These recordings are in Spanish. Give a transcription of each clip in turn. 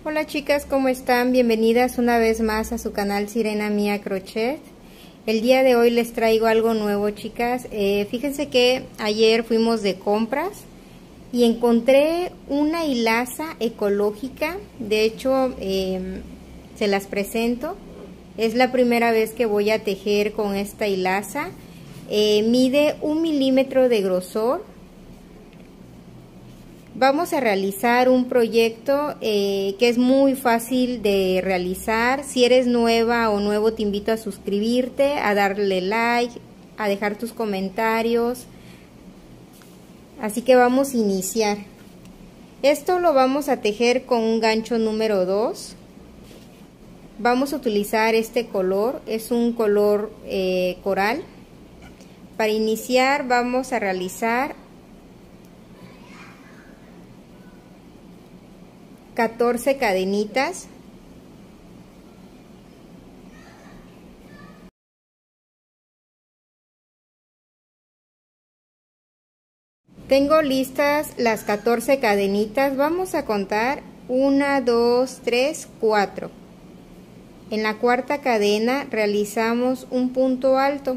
Hola chicas, ¿cómo están? Bienvenidas una vez más a su canal Sirena Mía Crochet. El día de hoy les traigo algo nuevo, chicas. Fíjense que ayer fuimos de compras y encontré una hilaza ecológica. De hecho, se las presento. Es la primera vez que voy a tejer con esta hilaza. Mide 1 milímetro de grosor. Vamos a realizar un proyecto que es muy fácil de realizar. Si eres nueva o nuevo, te invito a suscribirte, a darle like, a dejar tus comentarios. Así que vamos a iniciar. Esto lo vamos a tejer con un gancho número 2. Vamos a utilizar este color, es un color coral. Para iniciar vamos a realizar 14 cadenitas. Tengo listas las 14 cadenitas. Vamos a contar 1, 2, 3, 4. En la cuarta cadena realizamos un punto alto.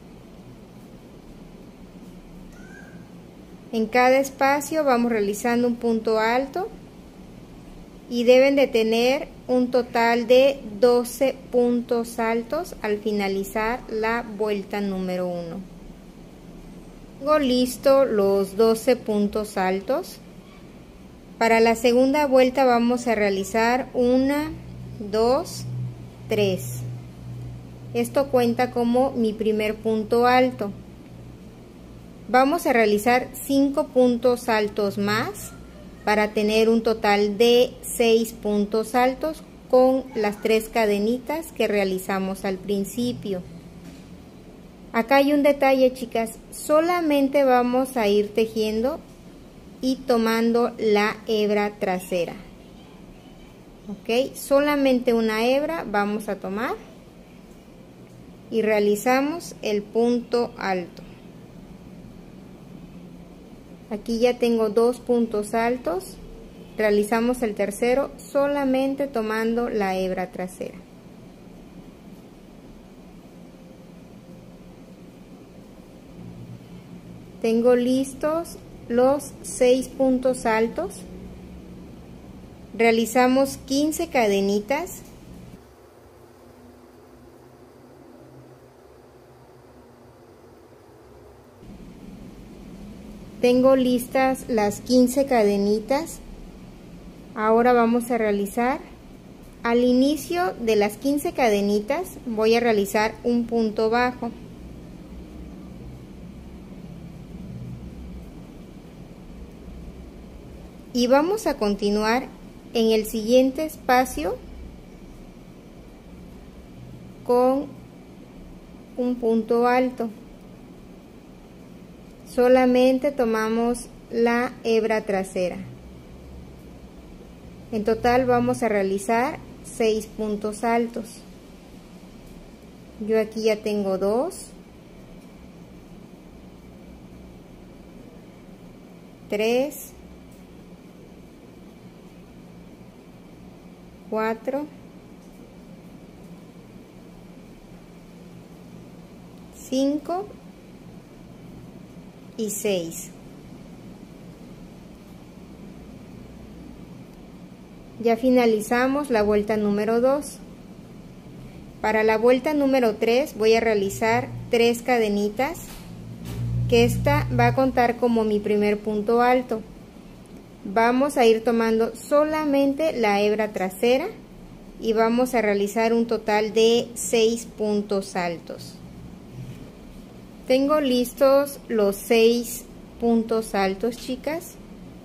En cada espacio vamos realizando un punto alto. Y deben de tener un total de 12 puntos altos al finalizar la vuelta número 1. Tengo listo los 12 puntos altos. Para la segunda vuelta vamos a realizar 1, 2, 3. Esto cuenta como mi primer punto alto. Vamos a realizar 5 puntos altos más para tener un total de 6 puntos altos con las 3 cadenitas que realizamos al principio. Acá hay un detalle, chicas, solamente vamos a ir tejiendo y tomando la hebra trasera. Ok, solamente una hebra vamos a tomar y realizamos el punto alto. Aquí ya tengo 2 puntos altos, realizamos el tercero solamente tomando la hebra trasera. Tengo listos los 6 puntos altos, realizamos 15 cadenitas. Tengo listas las 15 cadenitas. Ahora vamos a realizar, al inicio de las 15 cadenitas voy a realizar un punto bajo. Y vamos a continuar en el siguiente espacio con un punto alto. Solamente tomamos la hebra trasera. En total vamos a realizar 6 puntos altos. Yo aquí ya tengo 2, 3, 4, 5 y 6. Ya finalizamos la vuelta número 2. Para la vuelta número 3 voy a realizar 3 cadenitas, que esta va a contar como mi primer punto alto. Vamos a ir tomando solamente la hebra trasera y vamos a realizar un total de 6 puntos altos. Tengo listos los 6 puntos altos, chicas.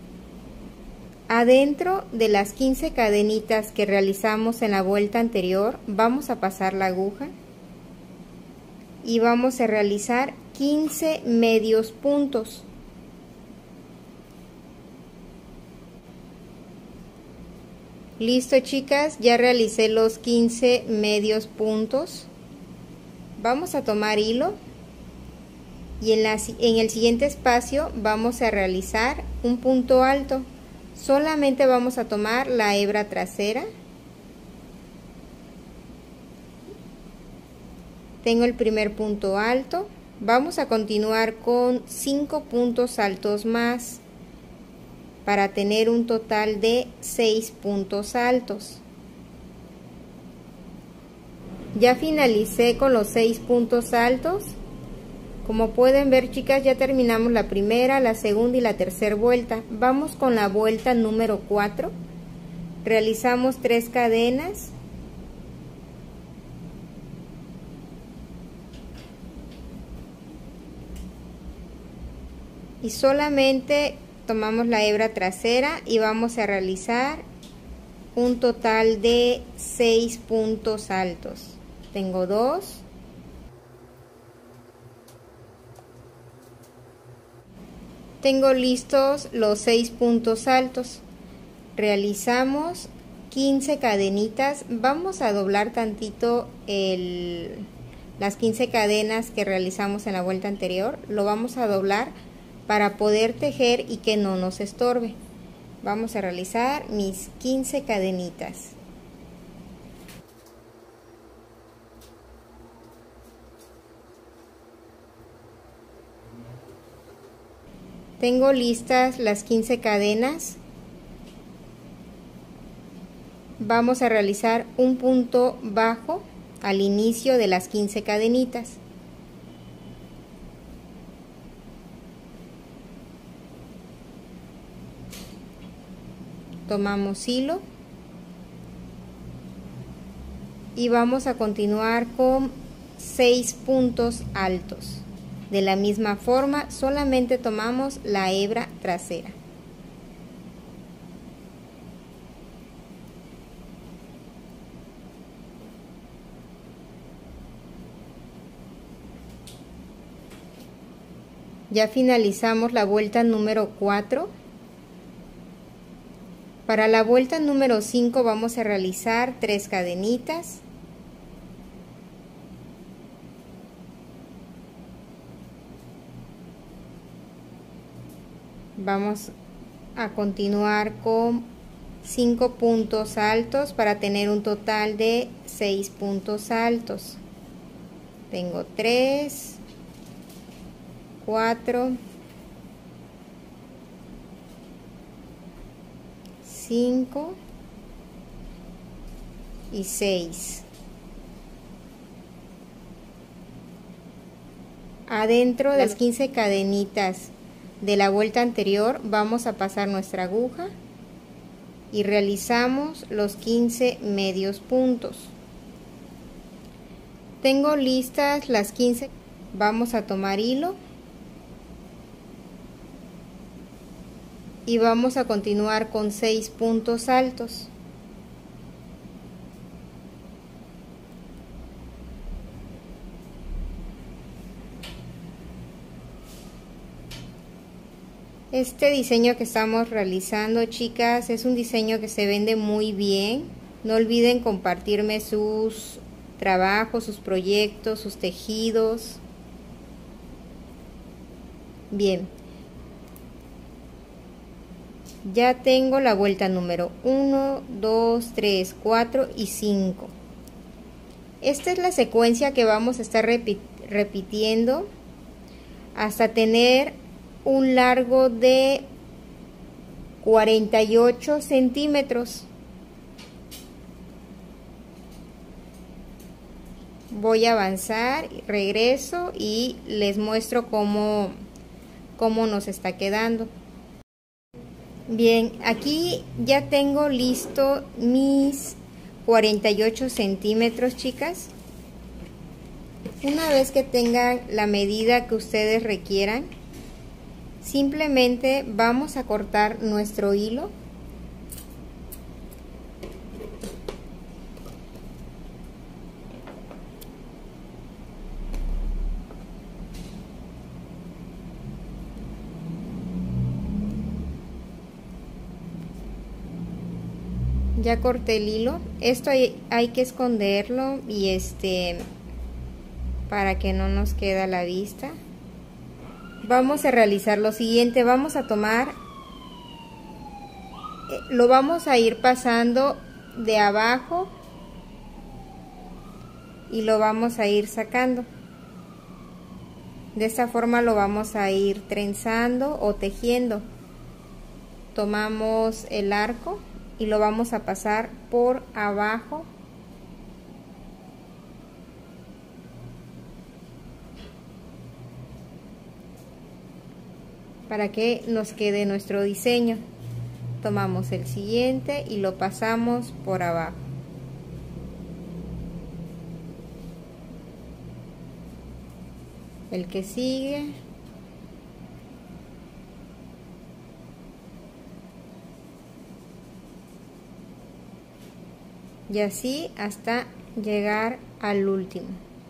Adentro de las 15 cadenitas que realizamos en la vuelta anterior, vamos a pasar la aguja y vamos a realizar 15 medios puntos. Listo, chicas, ya realicé los 15 medios puntos. Vamos a tomar hilo y en el siguiente espacio vamos a realizar un punto alto. Solamente vamos a tomar la hebra trasera. Tengo el primer punto alto. Vamos a continuar con 5 puntos altos más para tener un total de 6 puntos altos. Ya finalicé con los 6 puntos altos. Como pueden ver, chicas, ya terminamos la primera, la segunda y la tercera vuelta. Vamos con la vuelta número 4. Realizamos 3 cadenas. Y solamente tomamos la hebra trasera y vamos a realizar un total de 6 puntos altos. Tengo 2. Tengo listos los 6 puntos altos. Realizamos 15 cadenitas. Vamos a doblar tantito las 15 cadenas que realizamos en la vuelta anterior. Lo vamos a doblar para poder tejer y que no nos estorbe. Vamos a realizar mis 15 cadenitas. Tengo listas las 15 cadenas. Vamos a realizar un punto bajo al inicio de las 15 cadenitas. Tomamos hilo y vamos a continuar con 6 puntos altos. De la misma forma, solamente tomamos la hebra trasera. Ya finalizamos la vuelta número 4. Para la vuelta número 5 vamos a realizar 3 cadenitas. Vamos a continuar con 5 puntos altos para tener un total de 6 puntos altos. Tengo 3, 4, 5 y 6. Adentro de las 15 cadenitas de la vuelta anterior vamos a pasar nuestra aguja y realizamos los 15 medios puntos. Tengo listas las 15. Vamos a tomar hilo y vamos a continuar con 6 puntos altos. Este diseño que estamos realizando, chicas, es un diseño que se vende muy bien. No olviden compartirme sus trabajos, sus proyectos, sus tejidos. Bien. Ya tengo la vuelta número 1, 2, 3, 4 y 5. Esta es la secuencia que vamos a estar repitiendo hasta tener un largo de 48 centímetros. Voy a avanzar, regreso y les muestro cómo nos está quedando. Bien, aquí ya tengo listo mis 48 centímetros, chicas. Una vez que tengan la medida que ustedes requieran, simplemente vamos a cortar nuestro hilo. Ya corté el hilo. Esto hay que esconderlo y para que no nos quede a la vista. Vamos a realizar lo siguiente. Vamos a tomar lo vamos a ir pasando de abajo y lo vamos a ir sacando. De esta forma lo vamos a ir trenzando o tejiendo. Tomamos el arco y lo vamos a pasar por abajo para que nos quede nuestro diseño. Tomamos el siguiente y lo pasamos por abajo. El que sigue. Y así hasta llegar al último.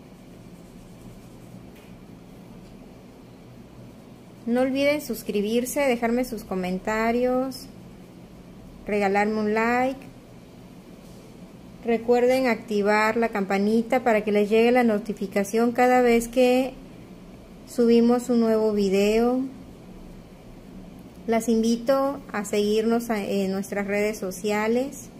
No olviden suscribirse, dejarme sus comentarios, regalarme un like. Recuerden activar la campanita para que les llegue la notificación cada vez que subimos un nuevo video. Las invito a seguirnos en nuestras redes sociales.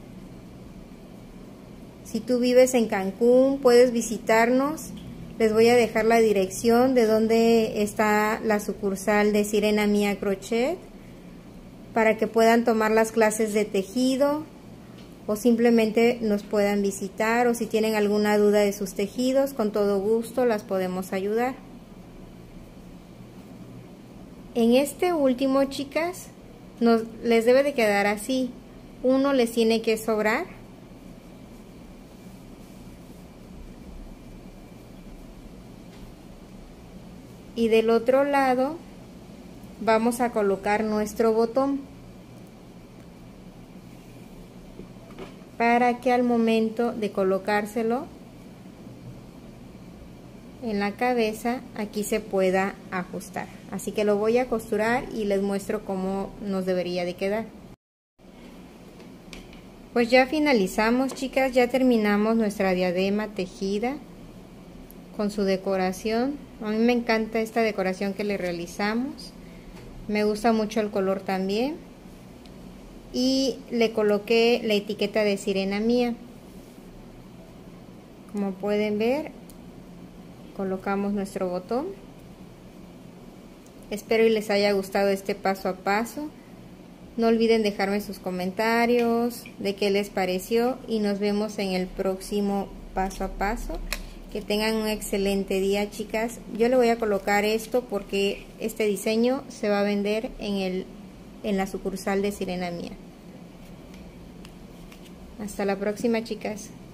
Si tú vives en Cancún, puedes visitarnos. Les voy a dejar la dirección de donde está la sucursal de Sirena Mía Crochet para que puedan tomar las clases de tejido o simplemente nos puedan visitar, o si tienen alguna duda de sus tejidos, con todo gusto las podemos ayudar. En este último, chicas, les debe de quedar así. Uno les tiene que sobrar. Y del otro lado vamos a colocar nuestro botón para que al momento de colocárselo en la cabeza aquí se pueda ajustar. Así que lo voy a costurar y les muestro cómo nos debería de quedar. Pues ya finalizamos, chicas, ya terminamos nuestra diadema tejida con su decoración. A mí me encanta esta decoración que le realizamos, me gusta mucho el color también, y le coloqué la etiqueta de Sirena Mía. Como pueden ver, colocamos nuestro botón. Espero y les haya gustado este paso a paso. No olviden dejarme sus comentarios de qué les pareció y nos vemos en el próximo paso a paso. Que tengan un excelente día, chicas. Yo le voy a colocar esto porque este diseño se va a vender en la sucursal de Sirena Mía. Hasta la próxima, chicas.